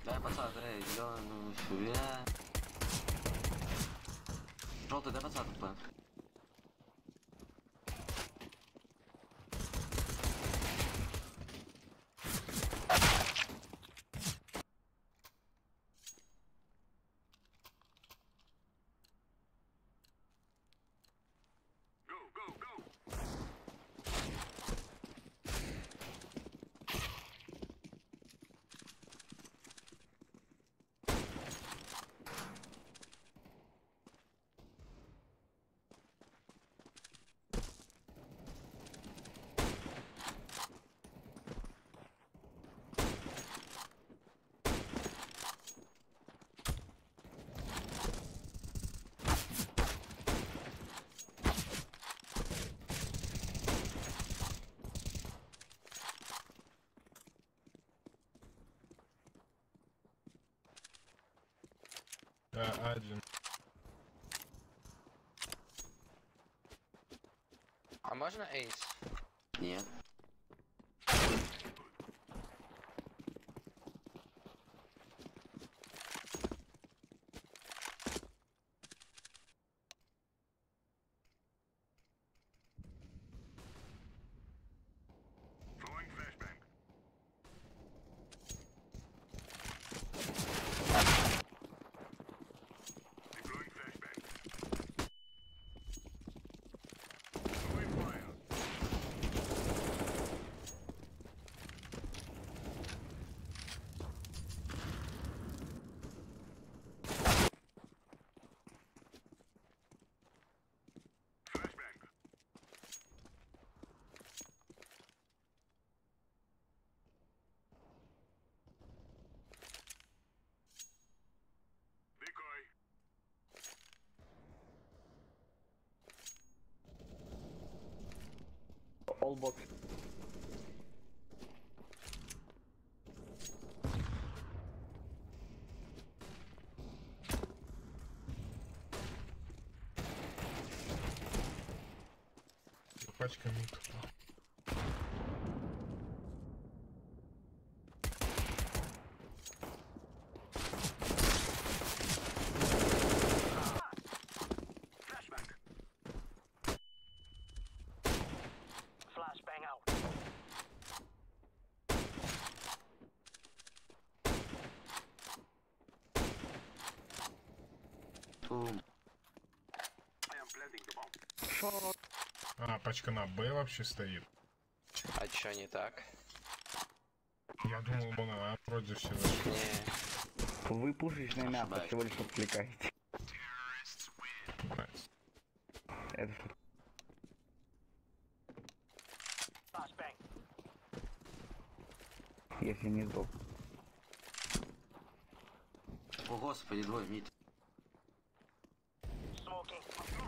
Дай подсаду, зеленую шуя. Желтый, дай подсаду, план. Один. А можно эйс? Нет. All box. Пачка мид. Flashbang out. Тум. А, пачка на Б вообще стоит. А чё не так? Я думал, он на А вроде всего. Не. Вы пушечное мясо, Ошибаюсь. всего лишь отвлекаете. Найс. Это что? Flashbang. Если не сдох. О, господи, двое, мид. Smoking.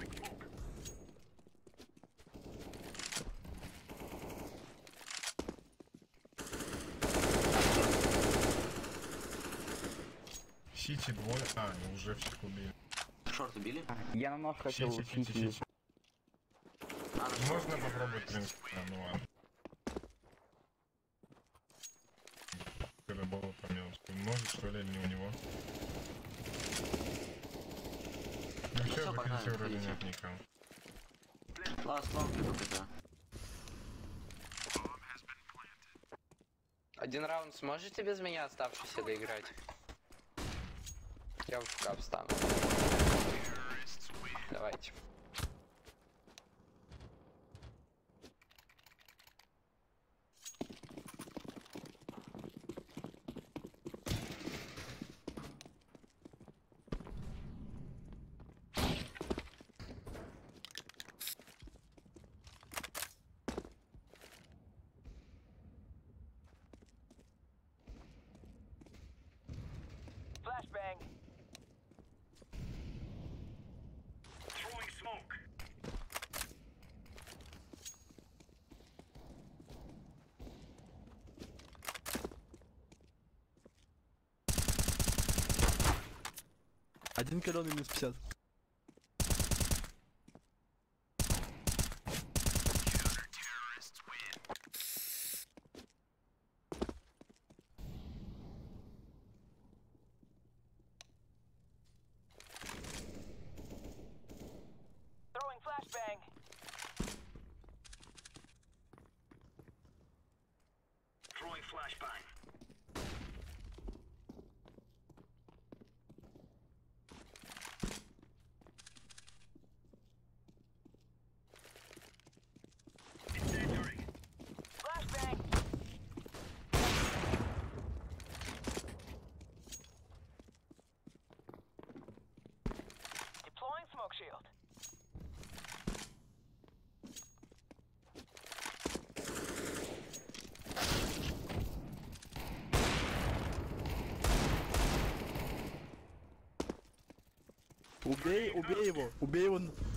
Сити двое. А, они уже всех убили. Шорт убили? Я на нож хотел сити. А, на шорт. Можно попробовать, в принципе, ну ладно. Когда было по мелочи. Может, что ли, или не у него? Ну все, всё, погнали, заходите, вроде заходите. нет никого. Ладно, снова приду КТ. Один раунд сможете без меня оставшийся доиграть? Я в ФК встану. Давайте. Flashbang. Throwing smoke. Один колен минус 50. Убей его, убей его.